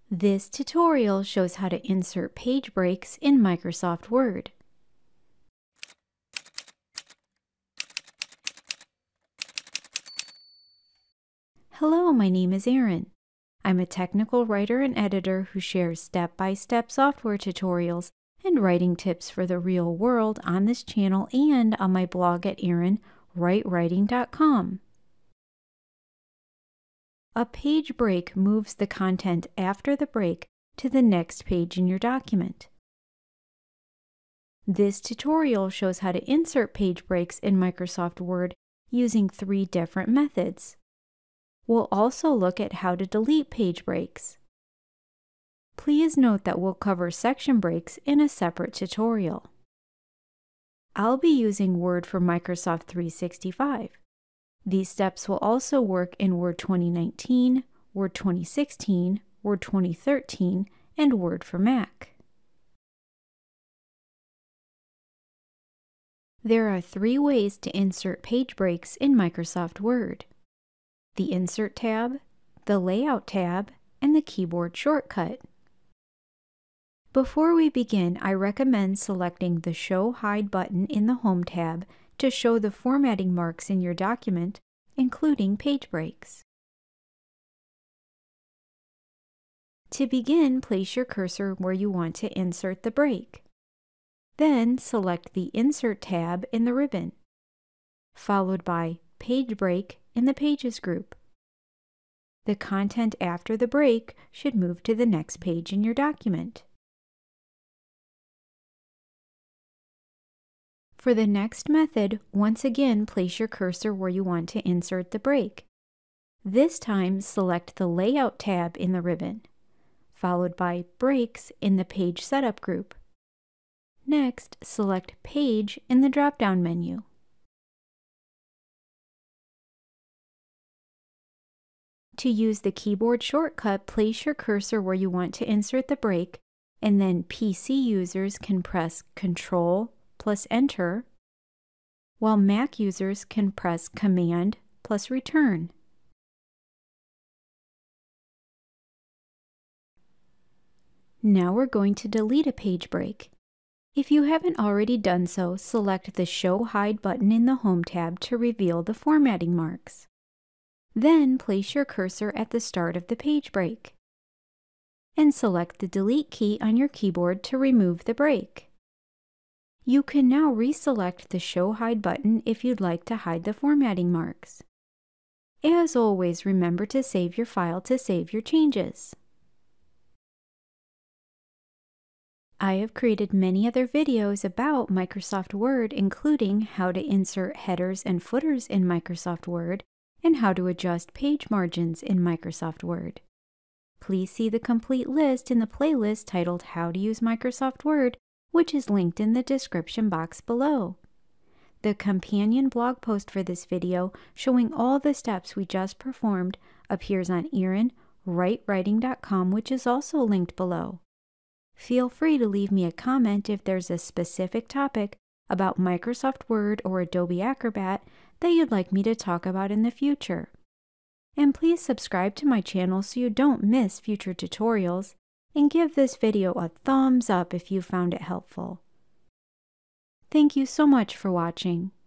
This tutorial shows how to insert page breaks in Microsoft Word. Hello, my name is Erin. I'm a technical writer and editor who shares step-by-step software tutorials and writing tips for the real world on this channel and on my blog at erinwritewriting.com. A page break moves the content after the break to the next page in your document. This tutorial shows how to insert page breaks in Microsoft Word using 3 different methods. We'll also look at how to delete page breaks. Please note that we'll cover section breaks in a separate tutorial. I'll be using Word for Microsoft 365. These steps will also work in Word 2019, Word 2016, Word 2013, and Word for Mac. There are 3 ways to insert page breaks in Microsoft Word: the Insert tab, the Layout tab, and the keyboard shortcut. Before we begin, I recommend selecting the Show Hide button in the Home tab to show the formatting marks in your document, including page breaks. To begin, place your cursor where you want to insert the break. Then select the Insert tab in the ribbon, followed by Page Break in the Pages group. The content after the break should move to the next page in your document. For the next method, once again place your cursor where you want to insert the break. This time, select the Layout tab in the ribbon, followed by Breaks in the Page Setup group. Next, select Page in the drop-down menu. To use the keyboard shortcut, place your cursor where you want to insert the break, and then PC users can press Ctrl plus Enter, while Mac users can press Command plus Return. Now we're going to delete a page break. If you haven't already done so, select the Show Hide button in the Home tab to reveal the formatting marks. Then place your cursor at the start of the page break, and select the Delete key on your keyboard to remove the break. You can now reselect the Show Hide button if you'd like to hide the formatting marks. As always, remember to save your file to save your changes. I have created many other videos about Microsoft Word, including how to insert headers and footers in Microsoft Word and how to adjust page margins in Microsoft Word. Please see the complete list in the playlist titled How to Use Microsoft Word, which is linked in the description box below. The companion blog post for this video, showing all the steps we just performed, appears on erinwritewriting.com, which is also linked below. Feel free to leave me a comment if there's a specific topic about Microsoft Word or Adobe Acrobat that you'd like me to talk about in the future. And please subscribe to my channel so you don't miss future tutorials, and give this video a thumbs up if you found it helpful. Thank you so much for watching.